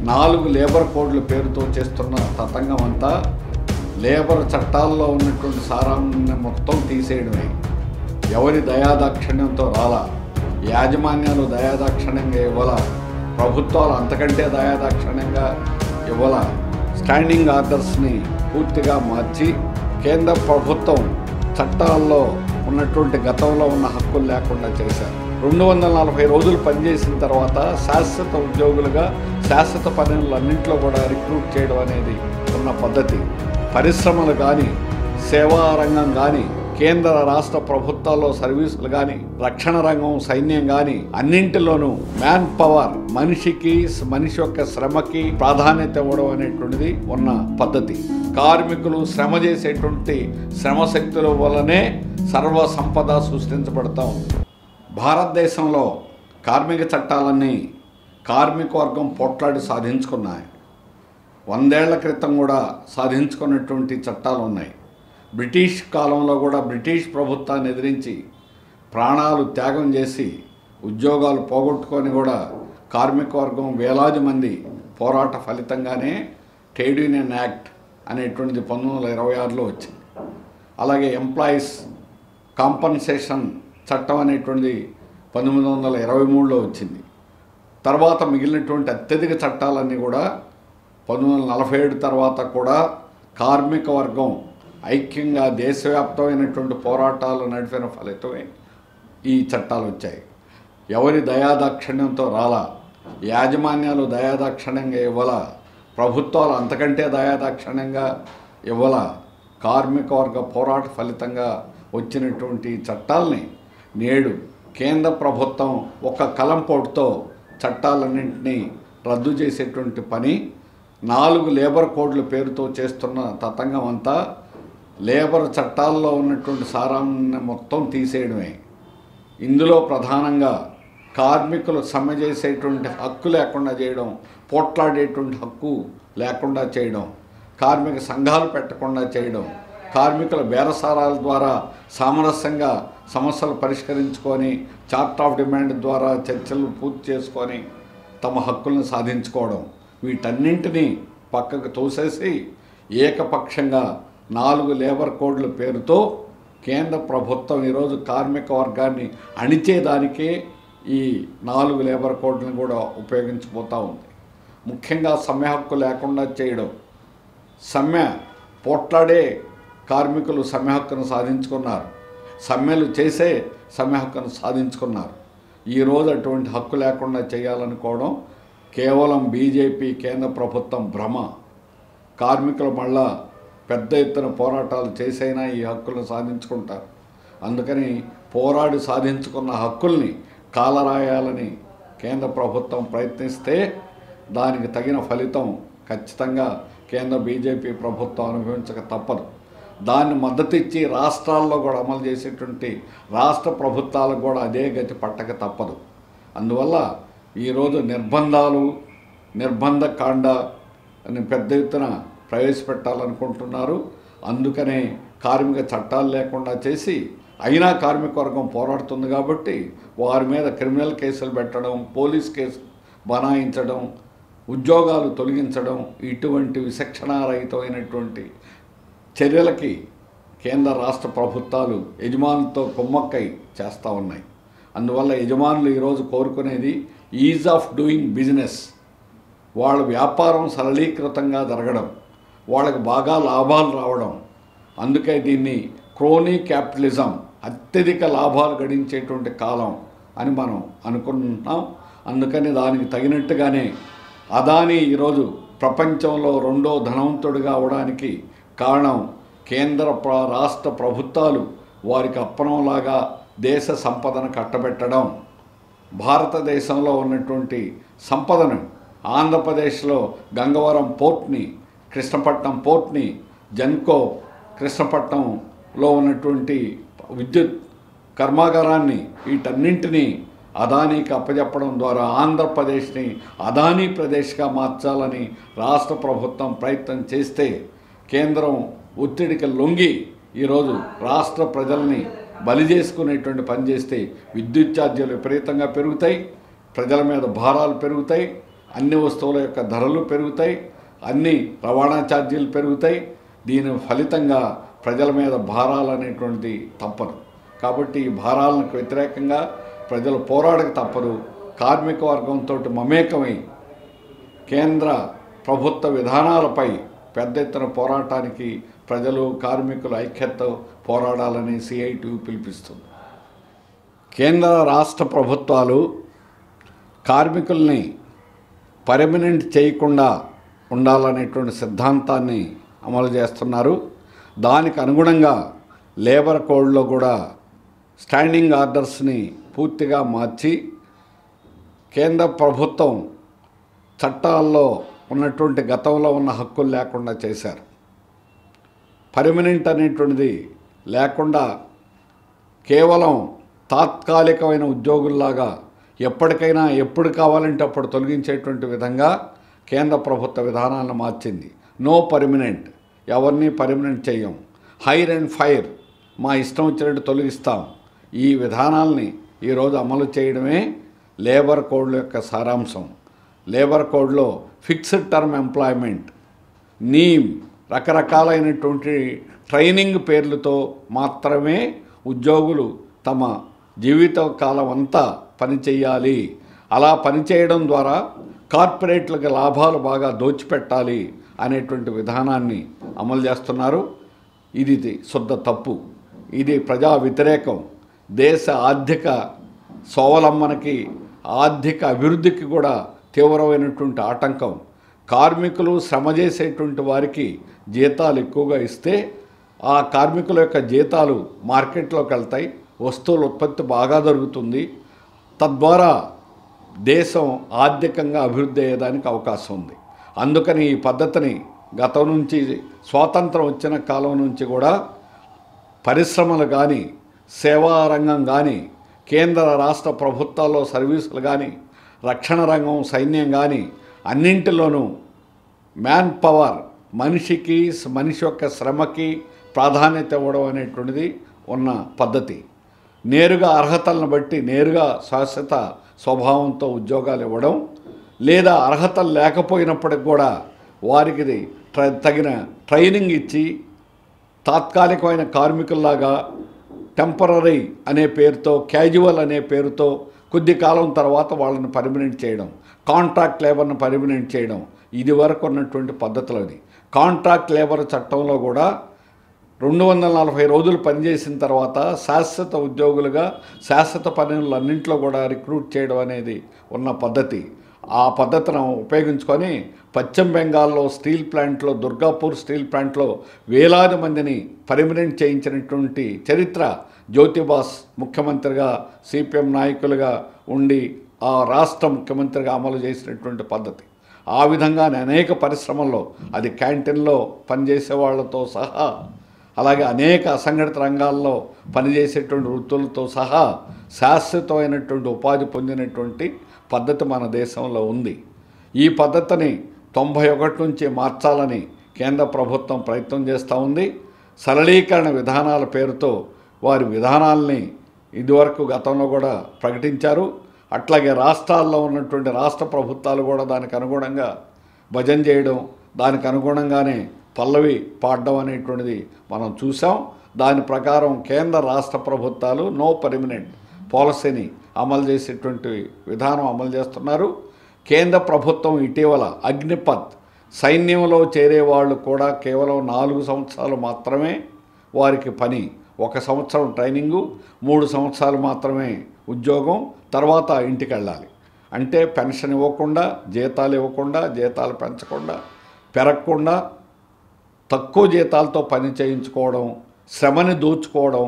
4 labour కోడ్ల పేరుతో చేస్తున్న తతంగం అంతా లేబర్ చట్టాల్లో ఉన్నటువంటి సారాన్ని మొత్తం తీసేయడమే. ఎవరి దయాదాక్షిణ్యంతో రాలా, యాజమాన్యాలు దయాదాక్షిణ్యంగా ఇవ్వాల, ప్రభుత్వాలు అంతకంటే దయాదాక్షిణ్యంగా ఇవ్వాల. స్టాండింగ్ ఆర్డర్స్ని పూర్తిగా మార్చి కేంద్ర ప్రభుత్వం చట్టాల్లో ఉన్నటువంటి గతంలో ఉన్న హక్కులు లేకుండా చేశారు. 240 రోజులు పనిచేసిన తర్వాత శాశ్వత ఉద్యోగులుగా శాశ్వత పనులన్నింటిలో కూడా రిక్రూట్ చేయడం అనేది ఉన్న పద్ధతి. పరిశ్రమలు కానీ, సేవా రంగం కానీ, కేంద్ర రాష్ట్ర ప్రభుత్వాల్లో సర్వీసులు కానీ, రక్షణ రంగం, సైన్యం కానీ అన్నింటిలోనూ మ్యాన్ పవర్, మనిషి యొక్క శ్రమకి ప్రాధాన్యత ఇవ్వడం అనేటువంటిది ఉన్న పద్ధతి. కార్మికులు శ్రమ చేసేటువంటి శ్రమశక్తుల వల్లనే సర్వ సంపద సృష్టించబడతా ఉంది. భారతదేశంలో కార్మిక చట్టాలన్నీ కార్మిక వర్గం పోట్లాడి సాధించుకున్నాయి. 100 ఏళ్ల క్రితం కూడా సాధించుకున్నటువంటి చట్టాలు ఉన్నాయి. బ్రిటిష్ కాలంలో కూడా బ్రిటిష్ ప్రభుత్వాన్ని ఎదిరించి ప్రాణాలు త్యాగం చేసి ఉద్యోగాలు పోగొట్టుకొని కూడా కార్మిక వర్గం వేలాది మంది పోరాట ఫలితంగానే ట్రేడ్ యూనియన్ యాక్ట్ అనేటువంటిది 1926లో వచ్చింది. అలాగే ఎంప్లాయీస్ కాంపన్సేషన్ చట్టం అనేటువంటిది 1923లో వచ్చింది. తర్వాత మిగిలినటువంటి అత్యధిక చట్టాలన్నీ కూడా 1947 తర్వాత కూడా కార్మిక వర్గం ఐక్యంగా దేశవ్యాప్తమైనటువంటి పోరాటాలు నడిపిన ఫలితమే ఈ చట్టాలు వచ్చాయి. ఎవరి దయాదాక్షిణ్యంతో రాలా, యాజమాన్యాలు దయాదాక్షిణ్యంగా ఇవ్వాల, ప్రభుత్వాలు అంతకంటే దయాదాక్షిణ్యంగా ఇవ్వాల. కార్మిక వర్గ పోరాట ఫలితంగా వచ్చినటువంటి చట్టాలని నేడు కేంద్ర ప్రభుత్వం ఒక కలంపోటుతో చట్టాలన్నింటినీ రద్దు చేసేటువంటి పని 4 లేబర్ కోడ్ల పేరుతో చేస్తున్న తతంగం అంతా లేబర్ చట్టాల్లో ఉన్నటువంటి సారాన్ని మొత్తం తీసేయడమే. ఇందులో ప్రధానంగా కార్మికులు సమ్మె చేసేటువంటి హక్కు లేకుండా చేయడం, పోట్లాడేటువంటి హక్కు లేకుండా చేయడం, కార్మిక సంఘాలు పెట్టకుండా చేయడం, కార్మికుల బేరసారాల ద్వారా సామరస్యంగా సమస్యలు పరిష్కరించుకొని చార్ట్ ఆఫ్ డిమాండ్ ద్వారా చర్చలు పూర్తి చేసుకొని తమ హక్కులను సాధించుకోవడం, వీటన్నింటినీ పక్కకు తోసేసి ఏకపక్షంగా 4 లేబర్ కోడ్ల పేరుతో కేంద్ర ప్రభుత్వం ఈరోజు కార్మిక వర్గాన్ని అణిచేదానికే ఈ 4 లేబర్ కోడ్లను కూడా ఉపయోగించబోతూ ఉంది. ముఖ్యంగా సమ్మె హక్కు లేకుండా చేయడం, సమ్మె పోట్లాడే కార్మికులు సమ్మె హక్కును సాధించుకున్నారు, సమ్మెలు చేసే సమ్మె హక్కును సాధించుకున్నారు. ఈరోజు అటువంటి హక్కు లేకుండా చేయాలనుకోవడం కేవలం బీజేపీ కేంద్ర ప్రభుత్వం భ్రమ. కార్మికులు మళ్ళా పెద్ద ఎత్తున పోరాటాలు చేసైనా ఈ హక్కులను సాధించుకుంటారు. అందుకని పోరాడి సాధించుకున్న హక్కుల్ని కాలరాయాలని కేంద్ర ప్రభుత్వం ప్రయత్నిస్తే దానికి తగిన ఫలితం ఖచ్చితంగా కేంద్ర బీజేపీ ప్రభుత్వం అనుభవించక తప్పదు. దాన్ని మద్దతు ఇచ్చి రాష్ట్రాల్లో కూడా అమలు చేసేటువంటి రాష్ట్ర ప్రభుత్వాలకు కూడా అదే గతి పట్టక తప్పదు. అందువల్ల ఈరోజు నిర్బంధ కాండ అని పెద్ద ఎత్తున ప్రవేశపెట్టాలనుకుంటున్నారు. అందుకనే కార్మిక చట్టాలు లేకుండా చేసి అయినా కార్మిక వర్గం పోరాడుతుంది కాబట్టి వారి మీద క్రిమినల్ కేసులు పెట్టడం, పోలీస్ కేసు బనాయించడం, ఉద్యోగాలు తొలగించడం, ఇటువంటి విచక్షణారహితమైనటువంటి చర్యలకి కేంద్ర రాష్ట్ర ప్రభుత్వాలు యజమానులతో కుమ్మక్కై చేస్తూ ఉన్నాయి. అందువల్ల యజమానులు ఈరోజు కోరుకునేది ఈజ్ ఆఫ్ డూయింగ్ బిజినెస్, వాళ్ళ వ్యాపారం సరళీకృతంగా జరగడం, వాళ్ళకి బాగా లాభాలు రావడం. అందుకే దీన్ని క్రోనీ క్యాపిటలిజం, అత్యధిక లాభాలు గడించేటువంటి కాలం అని మనం అనుకుంటున్నాం. అందుకని దానికి తగినట్టుగానే అదానీ ఈరోజు ప్రపంచంలో 2వ ధనవంతుడిగా అవడానికి కారణం కేంద్ర రాష్ట్ర ప్రభుత్వాలు వారికి అప్పనంలాగా దేశ సంపదను కట్టబెట్టడం. భారతదేశంలో ఉన్నటువంటి సంపదను ఆంధ్రప్రదేశ్లో గంగవరం పోర్ట్ని, కృష్ణపట్నం పోర్ట్ని, జెన్కో కృష్ణపట్నంలో ఉన్నటువంటి విద్యుత్ కర్మాగారాన్ని, వీటన్నింటినీ అదానీకి అప్పచెప్పడం ద్వారా ఆంధ్రప్రదేశ్ని అదానీ ప్రదేశ్గా మార్చాలని రాష్ట్ర ప్రభుత్వం ప్రయత్నం చేస్తే కేంద్రం ఒత్తిడికి లొంగి ఈరోజు రాష్ట్ర ప్రజల్ని బలి చేసుకునేటువంటి పని చేస్తే విద్యుత్ ఛార్జీలు విపరీతంగా పెరుగుతాయి, ప్రజల మీద భారాలు పెరుగుతాయి. అన్ని వస్తువుల యొక్క ధరలు పెరుగుతాయి, అన్ని రవాణా ఛార్జీలు పెరుగుతాయి. దీని ఫలితంగా ప్రజల మీద భారాలు అనేటువంటిది తప్పదు. కాబట్టి ఈ భారాలకు వ్యతిరేకంగా ప్రజలు పోరాడక తప్పదు. కార్మిక వర్గంతో మమేకమై కేంద్ర ప్రభుత్వ విధానాలపై పెద్ద ఎత్తున పోరాటానికి ప్రజలు కార్మికుల ఐక్యతతో పోరాడాలని సిఐటియు పిలిపిస్తుంది. కేంద్ర రాష్ట్ర ప్రభుత్వాలు కార్మికుల్ని పర్మనెంట్ చేయకుండా ఉండాలనేటువంటి సిద్ధాంతాన్ని అమలు చేస్తున్నారు. దానికి అనుగుణంగా లేబర్ కోడ్లో కూడా స్టాండింగ్ ఆర్డర్స్ని పూర్తిగా మార్చి కేంద్ర ప్రభుత్వం చట్టాల్లో ఉన్నటువంటి గతంలో ఉన్న హక్కులు లేకుండా చేశారు. పర్మనెంట్ అనేటువంటిది లేకుండా కేవలం తాత్కాలికమైన ఉద్యోగుల్లాగా ఎప్పటికైనా ఎప్పుడు కావాలంటే అప్పుడు తొలగించేటువంటి విధంగా కేంద్ర ప్రభుత్వ విధానాలను మార్చింది. నో పర్మనెంట్, ఎవరిని పర్మనెంట్ చేయం, హైర్ అండ్ ఫైర్, మా ఇష్టం వచ్చినట్టు తొలగిస్తాం. ఈ విధానాల్ని ఈరోజు అమలు చేయడమే లేబర్ కోడ్ యొక్క సారాంశం. లేబర్ కోడ్లో ఫిక్స్డ్ టర్మ్ ఎంప్లాయ్మెంట్, నీమ్, రకరకాలైనటువంటి ట్రైనింగ్ పేర్లతో మాత్రమే ఉద్యోగులు తమ జీవిత కాలం అంతా పనిచేయాలి. అలా పనిచేయడం ద్వారా కార్పొరేట్లకు లాభాలు బాగా దోచిపెట్టాలి అనేటువంటి విధానాన్ని అమలు చేస్తున్నారు. ఇది శుద్ధ తప్పు. ఇది ప్రజా వ్యతిరేకం. దేశ ఆర్థిక స్వావలంబనకి, ఆర్థిక అభివృద్ధికి కూడా తీవ్రమైనటువంటి ఆటంకం. కార్మికులు శ్రమ చేసేటువంటి వారికి జీతాలు ఎక్కువగా ఇస్తే ఆ కార్మికుల యొక్క జీతాలు మార్కెట్లోకి వెళ్తాయి, వస్తువుల ఉత్పత్తి బాగా జరుగుతుంది. తద్వారా దేశం ఆర్థికంగా అభివృద్ధి అయ్యేదానికి అవకాశం ఉంది. అందుకని ఈ పద్ధతిని గతం నుంచి, స్వాతంత్రం వచ్చిన కాలం నుంచి కూడా పరిశ్రమలు కానీ, సేవా రంగం కానీ, కేంద్ర రాష్ట్ర ప్రభుత్వాల్లో సర్వీసులు కానీ, రక్షణ రంగం, సైన్యం కానీ అన్నింటిలోనూ మ్యాన్ పవర్, మనిషి యొక్క శ్రమకి ప్రాధాన్యత ఇవ్వడం అనేటువంటిది ఉన్న పద్ధతి. నేరుగా అర్హతలను బట్టి నేరుగా శాశ్వత స్వభావంతో ఉద్యోగాలు ఇవ్వడం, లేదా అర్హతలు లేకపోయినప్పటికి కూడా వారికి తగిన ట్రైనింగ్ ఇచ్చి తాత్కాలికమైన కార్మికుల్లాగా టెంపరరీ అనే పేరుతో, క్యాజువల్ అనే పేరుతో కొద్ది కాలం తర్వాత వాళ్ళని పర్మనెంట్ చేయడం, కాంట్రాక్ట్ లేబర్ని పర్మనెంట్ చేయడం, ఇది వరకు ఉన్నటువంటి పద్ధతులు. అది కాంట్రాక్ట్ లేబర్ చట్టంలో కూడా 240 రోజులు పనిచేసిన తర్వాత శాశ్వత ఉద్యోగులుగా శాశ్వత పనులన్నింటిలో కూడా రిక్రూట్ చేయడం అనేది ఉన్న పద్ధతి. ఆ పద్ధతిని ఉపయోగించుకొని పశ్చిమ బెంగాల్లో స్టీల్ ప్లాంట్లో, దుర్గాపూర్ స్టీల్ ప్లాంట్లో వేలాది మందిని పర్మనెంట్ చేయించినటువంటి చరిత్ర జ్యోతిబాస్ ముఖ్యమంత్రిగా, సిపిఎం నాయకులుగా ఉండి ఆ రాష్ట్ర ముఖ్యమంత్రిగా అమలు చేసినటువంటి పద్ధతి. ఆ విధంగానే అనేక పరిశ్రమల్లో, అది క్యాంటీన్లో పనిచేసే వాళ్ళతో సహా, అలాగే అనేక అసంఘటిత రంగాల్లో పనిచేసేటువంటి వృత్తులతో సహా శాశ్వతమైనటువంటి ఉపాధి పొందినటువంటి పద్ధతి మన దేశంలో ఉంది. ఈ పద్ధతిని 91 నుంచి మార్చాలని కేంద్ర ప్రభుత్వం ప్రయత్నం చేస్తూ ఉంది. సరళీకరణ విధానాల పేరుతో వారి విధానాల్ని ఇదివరకు గతంలో కూడా ప్రకటించారు. అట్లాగే రాష్ట్రాల్లో ఉన్నటువంటి రాష్ట్ర ప్రభుత్వాలు కూడా దానికి అనుగుణంగా భజన చేయడం, దానికి అనుగుణంగానే పల్లవి పాడడం అనేటువంటిది మనం చూసాం. దాని ప్రకారం కేంద్ర రాష్ట్ర ప్రభుత్వాలు నో పర్మనెంట్ పాలసీని అమలు చేసేటువంటి విధానం అమలు చేస్తున్నారు. కేంద్ర ప్రభుత్వం ఇటీవల అగ్నిపథ్ సైన్యంలో చేరే వాళ్ళు కూడా కేవలం 4 సంవత్సరాలు మాత్రమే వారికి పని, 1 సంవత్సరం ట్రైనింగు, 3 సంవత్సరాలు మాత్రమే ఉద్యోగం, తర్వాత ఇంటికి వెళ్ళాలి. అంటే పెన్షన్ ఇవ్వకుండా, జీతాలు ఇవ్వకుండా, జీతాలు పెంచకుండా, పెరగకుండా తక్కువ జీతాలతో పని చేయించుకోవడం, శ్రమని దోచుకోవడం,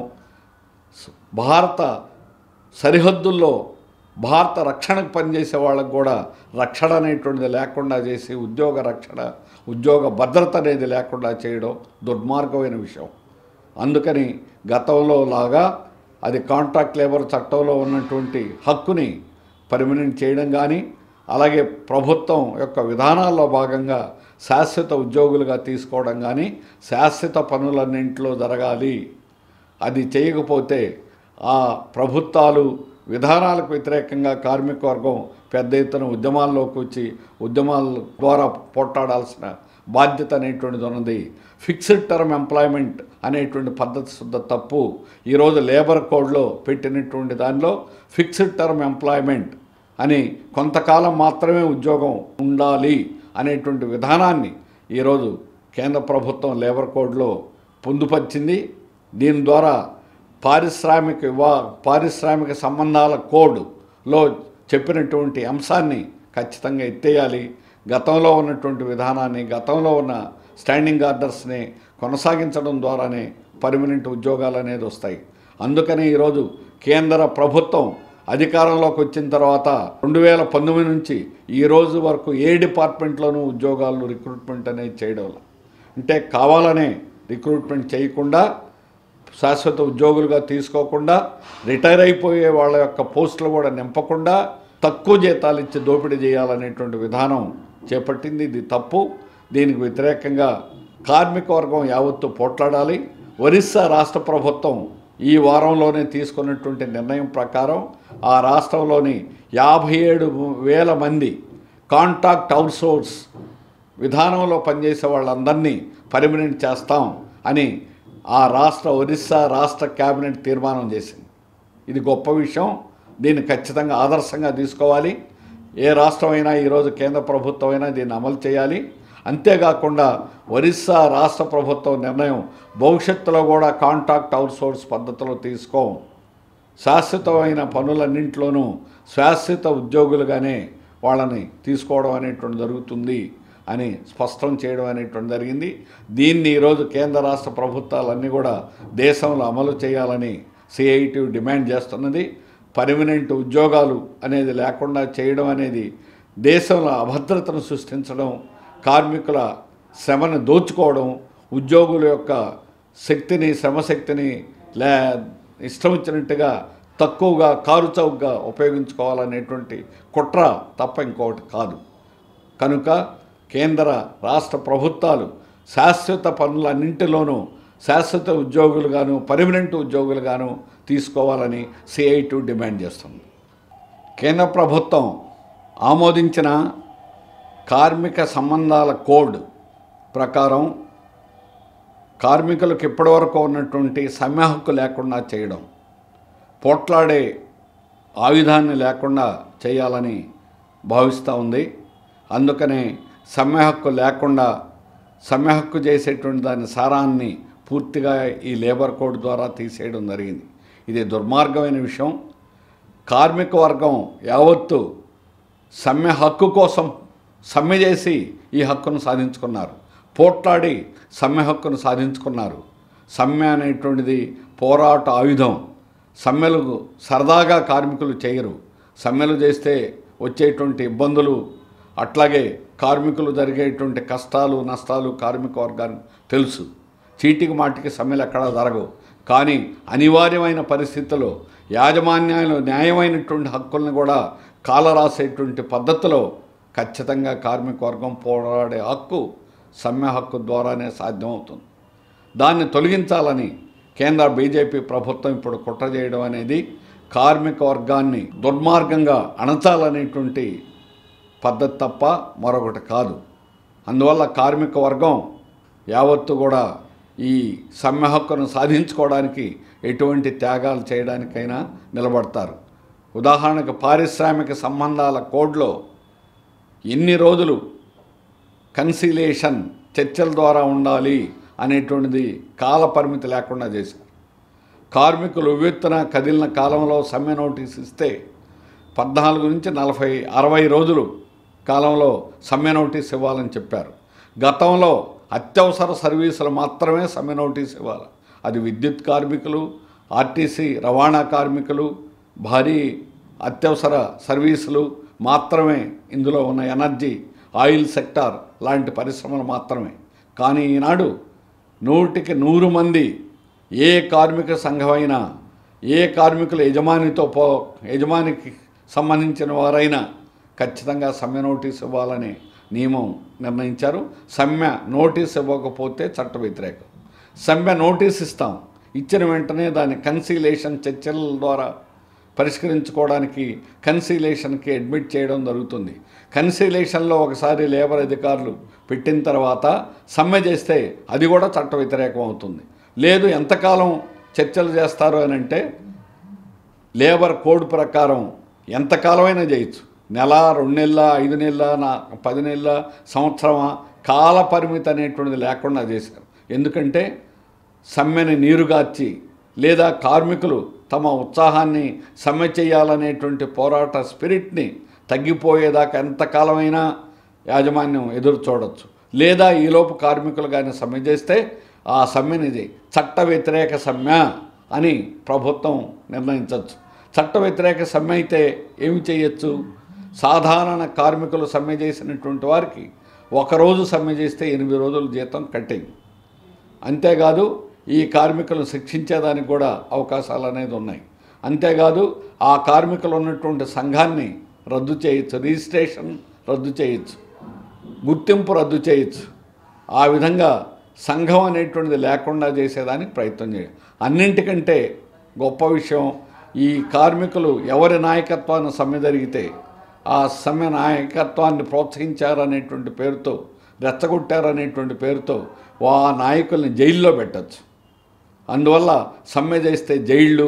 భారత సరిహద్దుల్లో భారత రక్షణకు పనిచేసే వాళ్ళకు కూడా రక్షణ అనేటువంటిది లేకుండా చేసి, ఉద్యోగ రక్షణ, ఉద్యోగ భద్రత అనేది లేకుండా చేయడం దుర్మార్గమైన విషయం. అందుకని గతంలో లాగా అది కాంట్రాక్ట్ లేబర్ చట్టంలో ఉన్నటువంటి హక్కుని పర్మనెంట్ చేయడం కానీ, అలాగే ప్రభుత్వం యొక్క విధానాల్లో భాగంగా శాశ్వత ఉద్యోగులుగా తీసుకోవడం కానీ, శాశ్వత పనులన్నింటిలో జరగాలి. అది చేయకపోతే ఆ ప్రభుత్వాలు విధానాలకు వ్యతిరేకంగా కార్మిక వర్గం పెద్ద ఎత్తున ఉద్యమాల్లోకి వచ్చి ఉద్యమాల ద్వారా పోట్లాడాల్సిన బాధ్యత అనేటువంటిది ఉన్నది. ఫిక్స్డ్ టర్మ్ ఎంప్లాయ్మెంట్ అనేటువంటి పద్ధతి శుద్ధ తప్పు. ఈరోజు లేబర్ కోడ్లో పెట్టినటువంటి దానిలో ఫిక్స్డ్ టర్మ్ ఎంప్లాయ్మెంట్ అని కొంతకాలం మాత్రమే ఉద్యోగం ఉండాలి అనేటువంటి విధానాన్ని ఈరోజు కేంద్ర ప్రభుత్వం లేబర్ కోడ్లో పొందుపరిచింది. దీని ద్వారా పారిశ్రామిక సంబంధాల కోడ్లో చెప్పినటువంటి అంశాన్ని ఖచ్చితంగా ఎత్తేయాలి. గతంలో ఉన్నటువంటి విధానాన్ని, గతంలో ఉన్న స్టాండింగ్ ఆర్డర్స్ని కొనసాగించడం ద్వారానే పర్మనెంట్ ఉద్యోగాలు అనేది వస్తాయి. అందుకని ఈరోజు కేంద్ర ప్రభుత్వం అధికారంలోకి వచ్చిన తర్వాత 2019 నుంచి ఈ రోజు వరకు ఏ డిపార్ట్మెంట్లోనూ ఉద్యోగాలు రిక్రూట్మెంట్ అనేది చేయడం అంటే కావాలనే రిక్రూట్మెంట్ చేయకుండా, శాశ్వత ఉద్యోగులుగా తీసుకోకుండా, రిటైర్ అయిపోయే వాళ్ళ యొక్క పోస్టులు కూడా నింపకుండా తక్కువ జీతాలు ఇచ్చి దోపిడీ చేయాలనేటువంటి విధానం చేపట్టింది. ఇది తప్పు. దీనికి వ్యతిరేకంగా కార్మిక వర్గం యావత్తు పోట్లాడాలి. ఒరిస్సా రాష్ట్ర ప్రభుత్వం ఈ వారంలోనే తీసుకున్నటువంటి నిర్ణయం ప్రకారం ఆ రాష్ట్రంలోని 57,000 మంది కాంట్రాక్ట్ అవుట్సోర్స్ విధానంలో పనిచేసే వాళ్ళందరినీ పర్మనెంట్ చేస్తాం అని ఒరిస్సా రాష్ట్ర క్యాబినెట్ తీర్మానం చేసింది. ఇది గొప్ప విషయం. దీన్ని ఖచ్చితంగా ఆదర్శంగా తీసుకోవాలి. ఏ రాష్ట్రమైనా ఈరోజు కేంద్ర ప్రభుత్వం అయినా దీన్ని అమలు చేయాలి. అంతేకాకుండా ఒరిస్సా రాష్ట్ర ప్రభుత్వం నిర్ణయం భవిష్యత్తులో కూడా కాంట్రాక్ట్ అవుట్సోర్స్ పద్ధతిలో తీసుకోం, శాశ్వతమైన పనులన్నింటిలోనూ శాశ్వత ఉద్యోగులుగానే వాళ్ళని తీసుకోవడం అనేటువంటి జరుగుతుంది అని స్పష్టం చేయడం అనేటువంటి జరిగింది. దీన్ని ఈరోజు కేంద్ర రాష్ట్ర ప్రభుత్వాలన్నీ కూడా దేశంలో అమలు చేయాలని సిఐటియు డిమాండ్ చేస్తున్నది. పర్మనెంట్ ఉద్యోగాలు అనేది లేకుండా చేయడం అనేది దేశంలో అభద్రతను సృష్టించడం, కార్మికుల శ్రమను దోచుకోవడం, ఉద్యోగుల యొక్క శక్తిని, శ్రమశక్తిని ఇష్టం వచ్చినట్టుగా తక్కువగా కారుచౌకగా ఉపయోగించుకోవాలనేటువంటి కుట్ర తప్ప ఇంకొకటి కాదు. కనుక కేంద్ర రాష్ట్ర ప్రభుత్వాలు శాశ్వత పనులన్నింటిలోనూ శాశ్వత ఉద్యోగులుగాను, పర్మనెంట్ ఉద్యోగులుగాను తీసుకోవాలని సిఐటియు డిమాండ్ చేస్తుంది. కేంద్ర ప్రభుత్వం ఆమోదించిన కార్మిక సంబంధాల కోడ్ ప్రకారం కార్మికులకు ఇప్పటివరకు ఉన్నటువంటి సమ్మె హక్కు లేకుండా చేయడం, పోట్లాడే ఆయుధాన్ని లేకుండా చేయాలని భావిస్తూ ఉంది. అందుకనే సమ్మె హక్కు లేకుండా, సమ్మె హక్కు చేసేటువంటి దాని సారాన్ని పూర్తిగా ఈ లేబర్ కోడ్ ద్వారా తీసేయడం జరిగింది. ఇది దుర్మార్గమైన విషయం. కార్మిక వర్గం యావత్తు సమ్మె హక్కు కోసం సమ్మె చేసి ఈ హక్కును సాధించుకున్నారు, పోట్లాడి సమ్మె హక్కును సాధించుకున్నారు. సమ్మె అనేటువంటిది పోరాట ఆయుధం. సమ్మెలు సరదాగా కార్మికులు చేయరు. సమ్మెలు చేస్తే వచ్చేటువంటి ఇబ్బందులు, అట్లాగే కార్మికులు జరిగేటువంటి కష్టాలు నష్టాలు కార్మిక వర్గానికి తెలుసు. చీటికి మాటికి సమ్మెలు ఎక్కడా జరగవు. కానీ అనివార్యమైన పరిస్థితుల్లో యాజమాన్యాలు న్యాయమైనటువంటి హక్కులను కూడా కాలరాసేటువంటి పద్ధతిలో ఖచ్చితంగా కార్మిక వర్గం పోరాడే హక్కు సమ్మె హక్కు ద్వారానే సాధ్యమవుతుంది. దాన్ని తొలగించాలని కేంద్ర బీజేపీ ప్రభుత్వం ఇప్పుడు కుట్ర చేయడం అనేది కార్మిక వర్గాన్ని దుర్మార్గంగా అణచాలనేటువంటి పద్ధతి తప్ప మరొకటి కాదు. అందువల్ల కార్మిక వర్గం యావత్తు కూడా ఈ సమ్మె హక్కును సాధించుకోవడానికి ఎటువంటి త్యాగాలు చేయడానికైనా నిలబడతారు. ఉదాహరణకు పారిశ్రామిక సంబంధాల కోడ్లో ఎన్ని రోజులు కన్సిలేషన్ చర్చల ద్వారా ఉండాలి అనేటువంటిది కాల పరిమితి లేకుండా చేశారు. కార్మికులు ఉవ్వెత్తున కదిలిన కాలంలో సమ్మె నోటీస్ ఇస్తే 14 నుంచి 60 రోజులు కాలంలో సమ్మె నోటీస్ ఇవ్వాలని చెప్పారు. గతంలో అత్యవసర సర్వీసులు మాత్రమే సమ్మె నోటీస్ ఇవ్వాలి. అది విద్యుత్ కార్మికులు, ఆర్టీసీ రవాణా కార్మికులు, భారీ అత్యవసర సర్వీసులు మాత్రమే, ఇందులో ఉన్న ఎనర్జీ, ఆయిల్ సెక్టార్ లాంటి పరిశ్రమలు మాత్రమే. కానీ ఈనాడు 100కి 100 మంది ఏ కార్మిక సంఘమైనా, ఏ కార్మికుల యజమానికి సంబంధించిన వారైనా ఖచ్చితంగా సమ్మె నోటీస్ ఇవ్వాలని నియమం నిర్ణయించారు. సమ్మె నోటీస్ ఇవ్వకపోతే చట్ట వ్యతిరేకం. సమ్మె నోటీస్ ఇస్తాం, ఇచ్చిన వెంటనే దాన్ని కన్సిలేషన్ చర్చల ద్వారా పరిష్కరించుకోవడానికి కన్సిలేషన్కి అడ్మిట్ చేయడం జరుగుతుంది. కన్సిలేషన్లో ఒకసారి లేబర్ అధికారులు పెట్టిన తర్వాత సమ్మె చేస్తే అది కూడా చట్ట వ్యతిరేకం అవుతుంది. లేదు ఎంతకాలం చర్చలు చేస్తారు అని అంటే లేబర్ కోడ్ ప్రకారం ఎంతకాలమైనా చేయొచ్చు. నెల, 2 నెలల, 5 నెలల, 10 నెలల, సంవత్సరమా, కాల పరిమితి అనేటువంటిది లేకుండా చేశారు. ఎందుకంటే సమ్మెని నీరుగార్చి లేదా కార్మికులు తమ ఉత్సాహాన్ని సమ్మె చేయాలనేటువంటి పోరాట స్పిరిట్ని తగ్గిపోయేదాకా ఎంతకాలమైనా యాజమాన్యం ఎదురు చూడవచ్చు. లేదా ఈలోపు కార్మికులు కానీ సమ్మె చేస్తే ఆ సమ్మెనిది చట్ట వ్యతిరేక సమ్మె అని ప్రభుత్వం నిర్ణయించవచ్చు. చట్ట వ్యతిరేక సమ్మె అయితే ఏమి చేయొచ్చు? సాధారణ కార్మికులు సమ్మె చేసినటువంటి వారికి ఒకరోజు సమ్మె చేస్తే 8 రోజుల జీతం కట్టింగ్. అంతేకాదు ఈ కార్మికులను శిక్షించేదానికి కూడా అవకాశాలు అనేది ఉన్నాయి. అంతేకాదు ఆ కార్మికులు ఉన్నటువంటి సంఘాన్ని రద్దు చేయొచ్చు, రిజిస్ట్రేషన్ రద్దు చేయొచ్చు, గుర్తింపు రద్దు చేయొచ్చు. ఆ విధంగా సంఘం అనేటువంటిది లేకుండా చేసేదానికి ప్రయత్నం చేయాలి. అన్నింటికంటే గొప్ప విషయం, ఈ కార్మికులు ఎవరి నాయకత్వాన్ని సమ్మె జరిగితే ఆ సమ్మె నాయకత్వాన్ని ప్రోత్సహించారనేటువంటి పేరుతో, రెచ్చగొట్టారనేటువంటి పేరుతో ఆ నాయకుల్ని జైల్లో పెట్టచ్చు. అందువల్ల సమ్మె చేస్తే జైళ్ళు,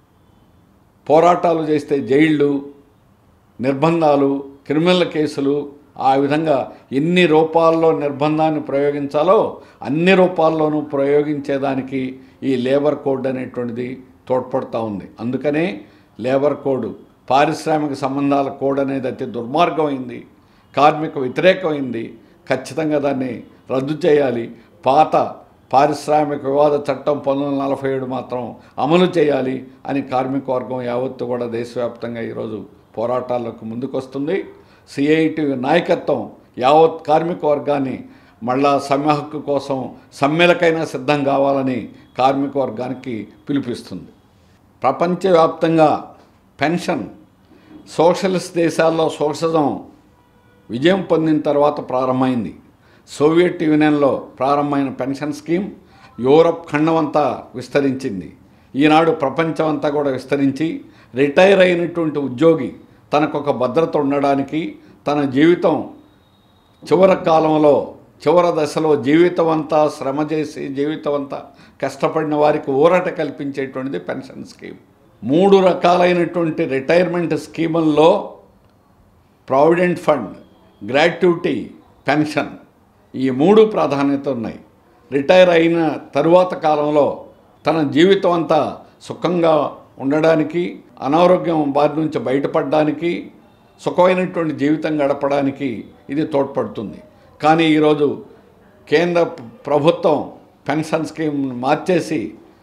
పోరాటాలు చేస్తే జైళ్ళు, నిర్బంధాలు, క్రిమినల్ కేసులు, ఆ విధంగా ఎన్ని రూపాల్లో నిర్బంధాన్ని ప్రయోగించాలో అన్ని రూపాల్లోనూ ప్రయోగించేదానికి ఈ లేబర్ కోడ్ అనేటువంటిది తోడ్పడుతూ ఉంది. అందుకనే లేబర్ కోడ్, పారిశ్రామిక సంబంధాల కోడ్ అనేది అతి దుర్మార్గమైంది, కార్మిక వ్యతిరేకమైంది. ఖచ్చితంగా దాన్ని రద్దు చేయాలి. పాత పారిశ్రామిక వివాద చట్టం 1947 మాత్రం అమలు చేయాలి అని కార్మిక వర్గం యావత్తు కూడా దేశవ్యాప్తంగా ఈరోజు పోరాటాలకు ముందుకొస్తుంది. సిఐటి నాయకత్వం యావత్ కార్మిక వర్గాన్ని మళ్ళా సమ్మె హక్కు కోసం సమ్మెలకైనా సిద్ధం కావాలని కార్మిక వర్గానికి పిలుపిస్తుంది. ప్రపంచవ్యాప్తంగా పెన్షన్ సోషలిస్ట్ దేశాల్లో సోషలిజం విజయం పొందిన తర్వాత ప్రారంభమైంది. సోవియట్ యూనియన్లో ప్రారంభమైన పెన్షన్ స్కీమ్ యూరప్ ఖండం అంతా విస్తరించింది. ఈనాడు ప్రపంచం అంతా కూడా విస్తరించి రిటైర్ అయినటువంటి ఉద్యోగి తనకొక భద్రత ఉండడానికి, తన జీవితం చివరి కాలంలో, చివరి దశలో జీవితం అంతా శ్రమ చేసి, జీవితం అంతా కష్టపడిన వారికి ఊరట కల్పించేటువంటిది పెన్షన్ స్కీమ్. 3 రకాలైనటువంటి రిటైర్మెంట్ స్కీముల్లో ప్రావిడెంట్ ఫండ్, గ్రాట్యుటీ, పెన్షన్ ఈ 3 ప్రాధాన్యత ఉన్నాయి. రిటైర్ అయిన తరువాత కాలంలో తన జీవితం అంతా సుఖంగా ఉండడానికి, అనారోగ్యం బారి నుంచి బయటపడడానికి, సుఖమైనటువంటి జీవితం గడపడానికి ఇది తోడ్పడుతుంది. కానీ ఈరోజు కేంద్ర ప్రభుత్వం పెన్షన్ స్కీమ్ మార్చేసి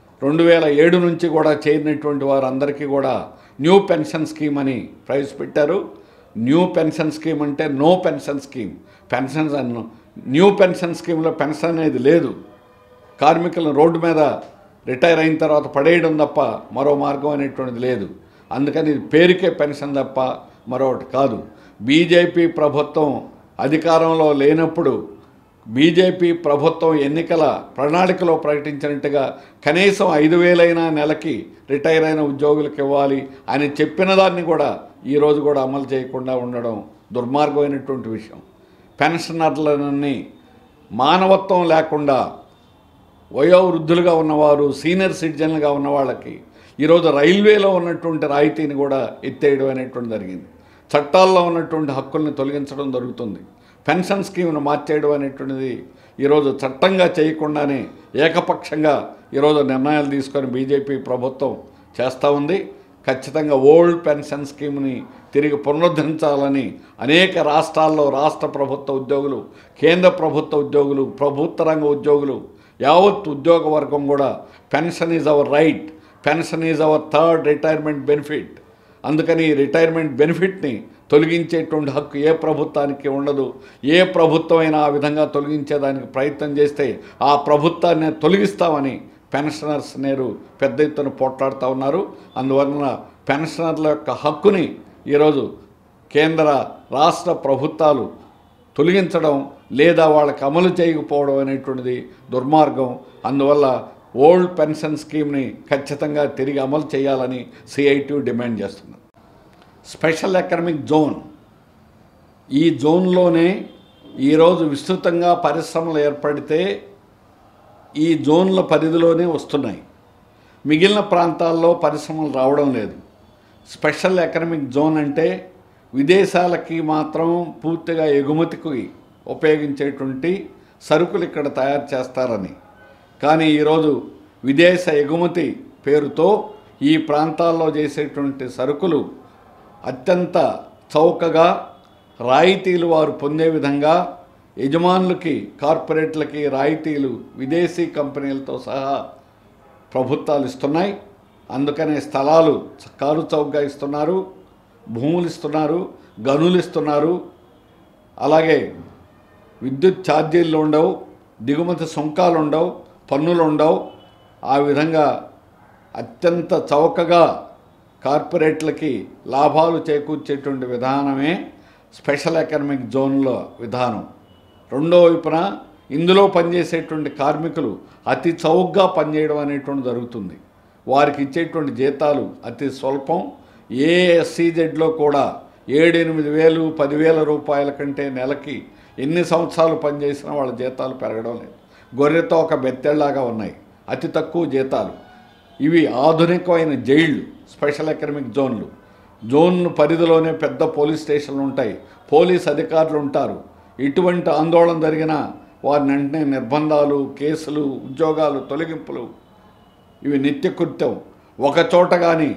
2007 నుంచి కూడా చేరినటువంటి వారందరికీ కూడా న్యూ పెన్షన్ స్కీమ్ అని ప్రవేశపెట్టారు. న్యూ పెన్షన్ స్కీమ్ అంటే నో పెన్షన్ స్కీమ్. పెన్షన్స్ అన్న న్యూ పెన్షన్ స్కీమ్లో పెన్షన్ అనేది లేదు. కార్మికులను రోడ్డు మీద రిటైర్ అయిన తర్వాత పడేయడం తప్ప మరో మార్గం అనేటువంటిది లేదు. అందుకని ఇది పేరుకే పెన్షన్ తప్ప మరొకటి కాదు. బీజేపీ ప్రభుత్వం అధికారంలో లేనప్పుడు బీజేపీ ప్రభుత్వం ఎన్నికల ప్రణాళికలో ప్రకటించినట్టుగా కనీసం 5,000 నెలకి రిటైర్ అయిన ఉద్యోగులకు ఇవ్వాలి అని చెప్పిన దాన్ని కూడా ఈరోజు కూడా అమలు చేయకుండా ఉండడం దుర్మార్గమైనటువంటి విషయం. పెన్షనర్లని మానవత్వం లేకుండా వయోవృద్ధులుగా ఉన్నవారు, సీనియర్ సిటిజన్లుగా ఉన్న వాళ్ళకి ఈరోజు రైల్వేలో ఉన్నటువంటి రాయితీని కూడా ఎత్తేయడం అనేటువంటి జరిగింది. చట్టాల్లో ఉన్నటువంటి హక్కుల్ని తొలగించడం జరుగుతుంది. పెన్షన్ స్కీమ్ను మార్చేయడం అనేటువంటిది ఈరోజు చట్టంగా చేయకుండానే ఏకపక్షంగా ఈరోజు నిర్ణయాలు తీసుకొని బీజేపీ ప్రభుత్వం చేస్తూ ఉంది. ఖచ్చితంగా ఓల్డ్ పెన్షన్ స్కీమ్ని తిరిగి పునరుద్ధరించాలని అనేక రాష్ట్రాల్లో రాష్ట్ర ప్రభుత్వ ఉద్యోగులు, కేంద్ర ప్రభుత్వ ఉద్యోగులు, ప్రభుత్వ రంగ ఉద్యోగులు, యావత్ ఉద్యోగ వర్గం కూడా pension is our right, pension is our third retirement benefit. అందుకని రిటైర్మెంట్ బెనిఫిట్ని తొలగించేటువంటి హక్కు ఏ ప్రభుత్వానికి ఉండదు. ఏ ప్రభుత్వమైనా ఆ విధంగా తొలగించేదానికి ప్రయత్నం చేస్తే ఆ ప్రభుత్వాన్ని తొలగిస్తామని పెన్షనర్స్ నేరు పెద్ద ఎత్తున పోట్లాడుతూ ఉన్నారు. అందువలన పెన్షనర్ల యొక్క హక్కుని ఈరోజు కేంద్ర రాష్ట్ర ప్రభుత్వాలు తొలగించడం లేదా వాళ్ళకి అమలు చేయకపోవడం అనేటువంటిది దుర్మార్గం. అందువల్ల ఓల్డ్ పెన్షన్ స్కీమ్ని ఖచ్చితంగా తిరిగి అమలు చేయాలని సిఐటియు డిమాండ్ చేస్తున్నారు. స్పెషల్ ఎకనామిక్ జోన్, ఈ జోన్లోనే ఈరోజు విస్తృతంగా పరిశ్రమలు ఏర్పడితే ఈ జోన్ల పరిధిలోనే వస్తున్నాయి. మిగిలిన ప్రాంతాల్లో పరిశ్రమలు రావడం లేదు. స్పెషల్ ఎకనామిక్ జోన్ అంటే విదేశాలకి మాత్రం పూర్తిగా ఎగుమతికి ఉపయోగించేటువంటి సరుకులు ఇక్కడ తయారు చేస్తారని. కానీ ఈరోజు విదేశ ఎగుమతి పేరుతో ఈ ప్రాంతాల్లో చేసేటువంటి సరుకులు అత్యంత చౌకగా రాయితీలు వారు పొందే విధంగా యజమానులకి, కార్పొరేట్లకి రాయితీలు విదేశీ కంపెనీలతో సహా ప్రభుత్వాలు ఇస్తున్నాయి. అందుకనే స్థలాలు కారు చౌకగా ఇస్తున్నారు, భూములు ఇస్తున్నారు, గనులు ఇస్తున్నారు. అలాగే విద్యుత్ ఛార్జీలు ఉండవు, దిగుమతి సుంకాలు ఉండవు, పన్నులు ఉండవు. ఆ విధంగా అత్యంత చౌకగా కార్పొరేట్లకి లాభాలు చేకూర్చేటువంటి విధానమే స్పెషల్ ఎకనామిక్ జోన్ల విధానం. రెండో వైపున ఇందులో పనిచేసేటువంటి కార్మికులు అతి చౌకగా పనిచేయడం అనేటువంటి జరుగుతుంది. వారికి ఇచ్చేటువంటి జీతాలు అతి స్వల్పం. ఏ ఎస్సీజెడ్లో కూడా 7-8 వేలు 10,000 రూపాయల కంటే నెలకి ఎన్ని సంవత్సరాలు పనిచేసినా వాళ్ళ జీతాలు పెరగడం లేదు. గొర్రెతో ఒక బెత్తెళ్లాగా ఉన్నాయి, అతి తక్కువ జీతాలు. ఇవి ఆధునికమైన జైళ్ళు, స్పెషల్ ఎకనామిక్ జోన్లు. జోన్ పరిధిలోనే పెద్ద పోలీస్ స్టేషన్లు ఉంటాయి, పోలీస్ అధికారులు ఉంటారు. ఇటువంటి ఆందోళన జరిగినా వారిని వెంటనే నిర్బంధాలు, కేసులు, ఉద్యోగాలు తొలగింపులు ఇవి నిత్యకృత్యం. ఒక చోట కానీ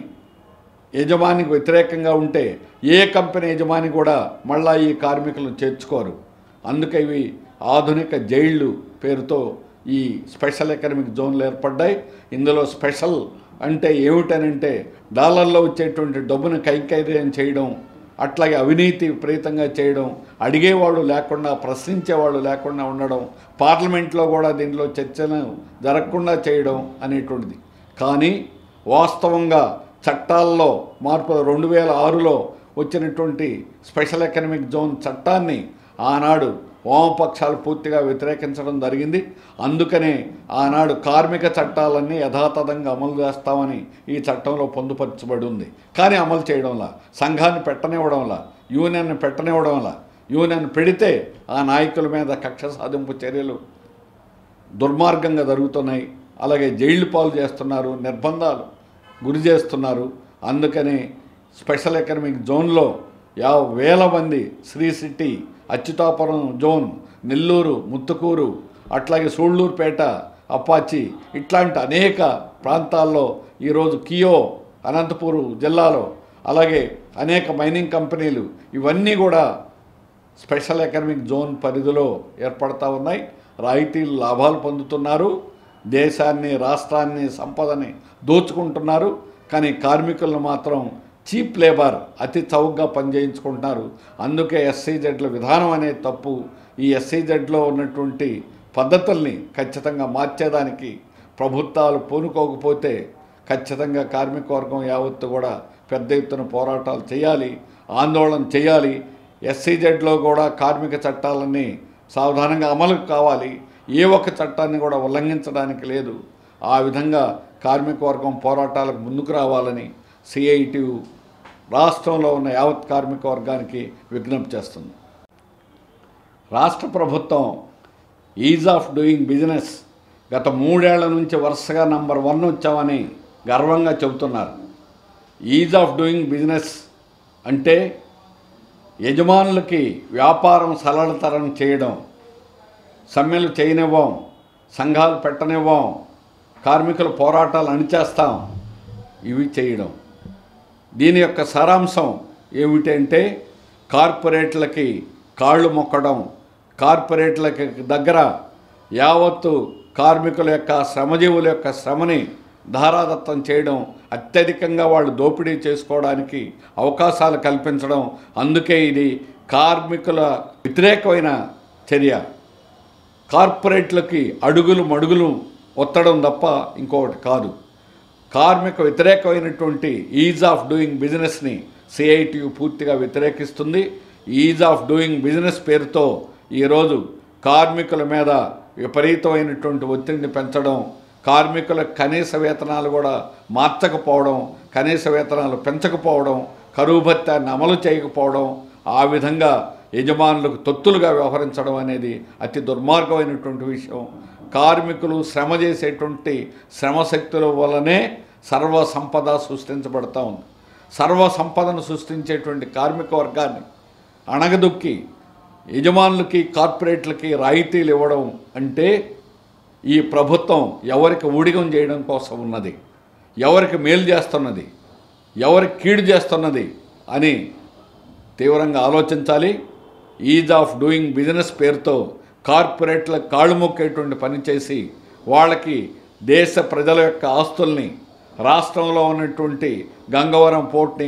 యజమానికి వ్యతిరేకంగా ఉంటే ఏ కంపెనీ యజమాని కూడా మళ్ళా ఈ కార్మికులను చేర్చుకోరు. అందుకే ఇవి ఆధునిక జైళ్ళు పేరుతో ఈ స్పెషల్ ఎకనామిక్ జోన్లు ఏర్పడ్డాయి. ఇందులో స్పెషల్ అంటే ఏమిటనంటే డాలర్లో వచ్చేటువంటి డబ్బును కైంకర్యం చేయడం, అట్లాగే అవినీతి విపరీతంగా చేయడం, అడిగేవాళ్ళు లేకుండా, ప్రశ్నించేవాళ్ళు లేకుండా ఉండడం, పార్లమెంట్లో కూడా దీనిలో చర్చలు జరగకుండా చేయడం అనేటువంటిది. కానీ వాస్తవంగా చట్టాల్లో మార్పు 2006లో వచ్చినటువంటి స్పెషల్ ఎకనామిక్ జోన్ చట్టాన్ని ఆనాడు వామపక్షాలు పూర్తిగా వ్యతిరేకించడం జరిగింది. అందుకనే ఆనాడు కార్మిక చట్టాలన్నీ యథాతథంగా అమలు చేస్తామని ఈ చట్టంలో పొందుపరచబడి ఉంది. కానీ అమలు చేయడంలా, సంఘాన్ని పెట్టనివ్వడంలా, యూనియన్ని పెట్టనివ్వడంలా, యూనియన్ పెడితే ఆ నాయకుల మీద కక్ష సాధింపు చర్యలు దుర్మార్గంగా జరుగుతున్నాయి. అలాగే జైళ్ళు పాలు చేస్తున్నారు, నిర్బంధాలు గురి చేస్తున్నారు. అందుకని స్పెషల్ ఎకనామిక్ జోన్లో 50,000 మంది శ్రీ సిటీ, అచ్యుతాపురం జోన్, నెల్లూరు, ముత్తుకూరు, అట్లాగే సూళ్ళూరుపేట, అప్పాచి ఇట్లాంటి అనేక ప్రాంతాల్లో ఈరోజు కియో, అనంతపూరు జిల్లాలో, అలాగే అనేక మైనింగ్ కంపెనీలు ఇవన్నీ కూడా స్పెషల్ ఎకనామిక్ జోన్ పరిధిలో ఏర్పడతా ఉన్నాయి. రాయితీలు లాభాలు పొందుతున్నారు, దేశాన్ని, రాష్ట్రాన్ని, సంపదని దోచుకుంటున్నారు. కానీ కార్మికులను మాత్రం చీప్ లేబర్, అతి చౌకగా పనిచేయించుకుంటున్నారు. అందుకే ఎస్సీజెడ్ల విధానం అనేది తప్పు. ఈ ఎస్సీజెడ్లో ఉన్నటువంటి పద్ధతుల్ని ఖచ్చితంగా మార్చేదానికి ప్రభుత్వాలు పూనుకోకపోతే ఖచ్చితంగా కార్మిక వర్గం యావత్తు కూడా పెద్ద ఎత్తున పోరాటాలు చేయాలి, ఆందోళన చేయాలి. ఎస్సీజెడ్లో కూడా కార్మిక చట్టాలన్నీ సావధానంగా అమలు కావాలి. ఏ ఒక్క చట్టాన్ని కూడా ఉల్లంఘించడానికి లేదు. ఆ విధంగా కార్మిక వర్గం పోరాటాలకు ముందుకు రావాలని సిఐటియు రాష్ట్రంలో ఉన్న యావత్ కార్మిక వర్గానికి విజ్ఞప్తి చేస్తుంది. రాష్ట్ర ప్రభుత్వం ఈజ్ ఆఫ్ డూయింగ్ బిజినెస్ గత 3 ఏళ్ల నుంచి వరుసగా నంబర్ 1 వచ్చామని గర్వంగా చెబుతున్నారు. ఈజ్ ఆఫ్ డూయింగ్ బిజినెస్ అంటే యజమానులకి వ్యాపారం సరళతరం చేయడం, సమ్మెలు చేయనివ్వం, సంఘాలు పెట్టనివ్వం, కార్మికుల పోరాటాలు అణిచేస్తాం, ఇవి చేయడం. దీని యొక్క సారాంశం ఏమిటంటే కార్పొరేట్లకి కాళ్ళు మొక్కడం, కార్పొరేట్లకి దగ్గర యావత్తు కార్మికుల యొక్క, శ్రమజీవుల యొక్క శ్రమని ధారాదత్తం చేయడం, అత్యధికంగా వాళ్ళు దోపిడీ చేసుకోవడానికి అవకాశాలు కల్పించడం. అందుకే ఇది కార్మికుల వ్యతిరేకమైన చర్య. కార్పొరేట్లకి అడుగులు మడుగులు ఒత్తడం తప్ప ఇంకొకటి కాదు. కార్మిక వ్యతిరేకమైనటువంటి ఈజ్ ఆఫ్ డూయింగ్ బిజినెస్ని సిఐటియు పూర్తిగా వ్యతిరేకిస్తుంది. ఈజ్ ఆఫ్ డూయింగ్ బిజినెస్ పేరుతో ఈరోజు కార్మికుల మీద విపరీతమైనటువంటి ఒత్తిడిని పెంచడం, కార్మికుల కనీస వేతనాలు కూడా మార్చకపోవడం, కనీస వేతనాలు పెంచకపోవడం, కరువు భత్యాన్ని అమలు చేయకపోవడం, ఆ విధంగా యజమానులకు తొత్తులుగా వ్యవహరించడం అనేది అతి దుర్మార్గమైనటువంటి విషయం. కార్మికులు శ్రమ చేసేటువంటి శ్రమశక్తుల వల్లనే సర్వ సంపద సృష్టించబడతా ఉంది. సర్వ సంపదను సృష్టించేటువంటి కార్మిక వర్గాన్ని అణగదొక్కి యజమానులకి, కార్పొరేట్లకి రాయితీలు ఇవ్వడం అంటే ఈ ప్రభుత్వం ఎవరికి ఊడిగం చేయడం కోసం ఉన్నది, ఎవరికి మేలు చేస్తున్నది, ఎవరికి కీడు చేస్తున్నది అని తీవ్రంగా ఆలోచించాలి. ఈజ్ ఆఫ్ డూయింగ్ బిజినెస్ పేరుతో కార్పొరేట్లకు కాళ్ళు మొక్కేటువంటి పని చేసి వాళ్ళకి దేశ ప్రజల యొక్క ఆస్తుల్ని, రాష్ట్రంలో ఉన్నటువంటి గంగవరం పోర్ట్ని,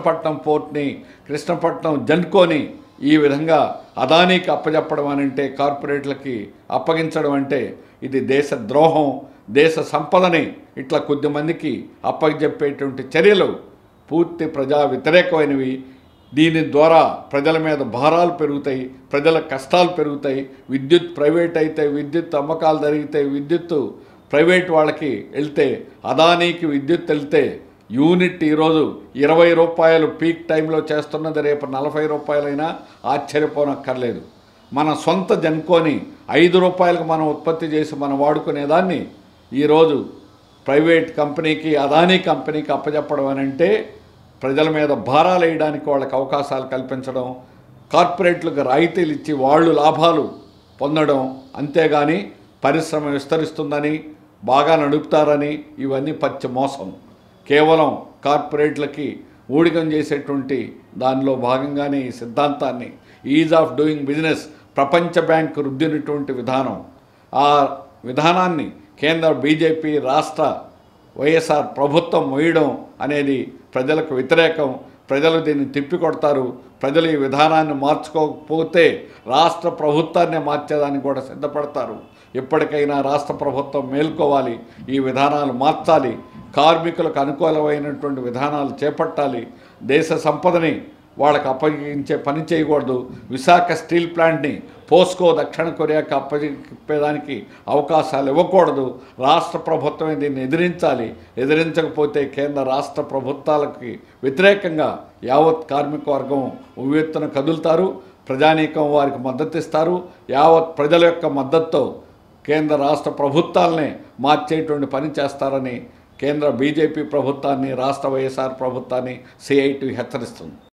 కృష్ణపట్నం జన్కోని ఈ విధంగా అదానీకి అప్పచెప్పడం అని అంటే, కార్పొరేట్లకి అప్పగించడం అంటే ఇది దేశ ద్రోహం. దేశ సంపదని ఇట్లా కొద్దిమందికి అప్పచెప్పేటువంటి చర్యలు పూర్తి ప్రజా వ్యతిరేకమైనవి. దీని ద్వారా ప్రజల మీద భారాలు పెరుగుతాయి, ప్రజల కష్టాలు పెరుగుతాయి. విద్యుత్ ప్రైవేట్ అయితే, విద్యుత్ అమ్మకాలు జరిగితే, విద్యుత్తు ప్రైవేట్ వాళ్ళకి వెళ్తే, అదానీకి విద్యుత్ వెళ్తే యూనిట్ ఈరోజు 20 రూపాయలు పీక్ టైంలో చేస్తున్నది రేపు 40 రూపాయలైనా ఆశ్చర్యపోనక్కర్లేదు. మన సొంత జన్కోని 5 రూపాయలకు మనం ఉత్పత్తి చేసి మనం వాడుకునేదాన్ని ఈరోజు ప్రైవేట్ కంపెనీకి, అదానీ కంపెనీకి అప్పచెప్పడం అని అంటే ప్రజల మీద భారాలు వేయడానికి వాళ్ళకి అవకాశాలు కల్పించడం, కార్పొరేట్లకు రాయితీలు ఇచ్చి వాళ్ళు లాభాలు పొందడం. అంతేగాని పరిశ్రమ విస్తరిస్తుందని, బాగా నడుపుతారని ఇవన్నీ పచ్చి మోసం. కేవలం కార్పొరేట్లకి ఊడిగం చేసేటువంటి దానిలో భాగంగానే ఈ సిద్ధాంతాన్ని ఈజ్ ఆఫ్ డూయింగ్ బిజినెస్ ప్రపంచ బ్యాంకు రుద్దినటువంటి విధానం. ఆ విధానాన్ని కేంద్ర బీజేపీ, రాష్ట్ర వైఎస్ఆర్ ప్రభుత్వం మోయడం అనేది ప్రజలకు వ్యతిరేకం. ప్రజలు దీన్ని తిప్పికొడతారు. ప్రజలు ఈ విధానాన్ని మార్చుకోకపోతే రాష్ట్ర ప్రభుత్వాన్ని మార్చేదానికి కూడా సిద్ధపడతారు. ఇప్పటికైనా రాష్ట్ర ప్రభుత్వం మేల్కోవాలి, ఈ విధానాలు మార్చాలి, కార్మికులకు అనుకూలమైనటువంటి విధానాలు చేపట్టాలి. దేశ సంపదని వాళ్ళకి అప్పగించే పని చేయకూడదు. విశాఖ స్టీల్ ప్లాంట్ని పోస్కో దక్షిణ కొరియాకి అప్పగించేదానికి అవకాశాలు ఇవ్వకూడదు. రాష్ట్ర ప్రభుత్వమే దీన్ని ఎదిరించాలి. ఎదిరించకపోతే కేంద్ర రాష్ట్ర ప్రభుత్వాలకి వ్యతిరేకంగా యావత్ కార్మిక వర్గం ఉవ్వెత్తున కదులుతారు. ప్రజానీకం వారికి మద్దతు ఇస్తారు. యావత్ ప్రజల యొక్క మద్దతుతో కేంద్ర రాష్ట్ర ప్రభుత్వాలనే మార్చేటువంటి పని చేస్తారని కేంద్ర బీజేపీ ప్రభుత్వాన్ని, రాష్ట్ర వైఎస్ఆర్ ప్రభుత్వాన్ని సిఐటి హెచ్చరిస్తుంది.